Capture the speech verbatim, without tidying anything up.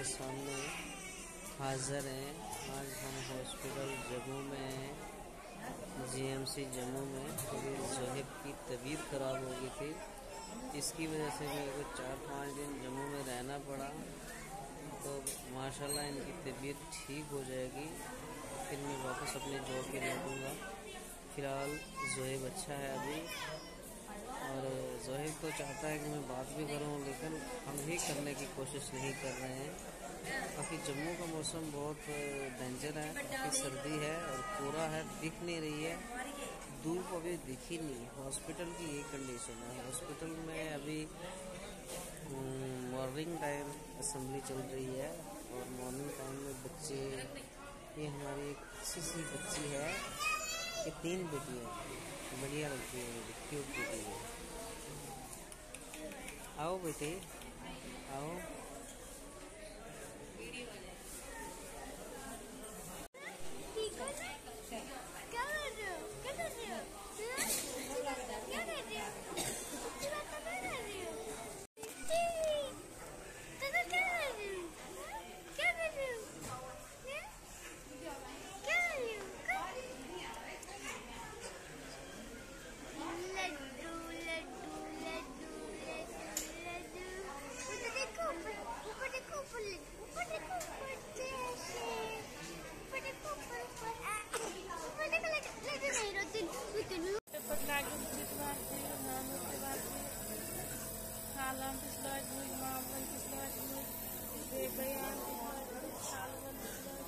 आपके सामने हाजिर हैं। आज हम हॉस्पिटल जम्मू में हैं, जीएमसी जम्मू में। थोड़ी जोहेब की तबीयत ख़राब हो गई थी, इसकी वजह से मेरे को चार पाँच दिन जम्मू में रहना पड़ा। तो माशाल्लाह इनकी तबीयत ठीक हो जाएगी, फिर मैं वापस अपने जॉब पे लौटूँगा। फ़िलहाल जोहेब अच्छा है अभी, और जोहेब तो चाहता है कि मैं बात भी करूं, लेकिन हम ही करने की कोशिश नहीं कर रहे हैं। काफ़ी जम्मू का मौसम बहुत डेंजर है, काफ़ी सर्दी है और कोहरा है, दिख नहीं रही है, धूप अभी दिख ही नहीं। हॉस्पिटल की ये कंडीशन है। हॉस्पिटल में अभी मॉर्निंग टाइम असेंबली चल रही है, और मॉर्निंग टाइम में बच्चे, ये हमारी एक अच्छी सी बच्ची है, ये तीन बेटी है, बढ़िया लगती है, क्यूट बेटी है। आओ बेटे आओ। क्या कर रहे हो? क्या कर रहे हो? क्या कर रहे हो? क्या कर रहे हो? दादा क्या कर रहे हो? क्या कर रहे हो? क्या कर रहे हो? लड्डू लड्डू लड्डू लड्डू लड्डू। ऊपर देखो, ऊपर ऊपर देखो, ऊपर ऊपर देखो, ऊपर जैसे ऊपर देखो, ऊपर ऊपर ऊपर देखो। लड्डू नहीं रोती रोती पेपर लागू जितवार से नाम के बाद खालाम पिछला जुई मामन पिछला जुई बे बयान पिछला जुई सालवन पिछला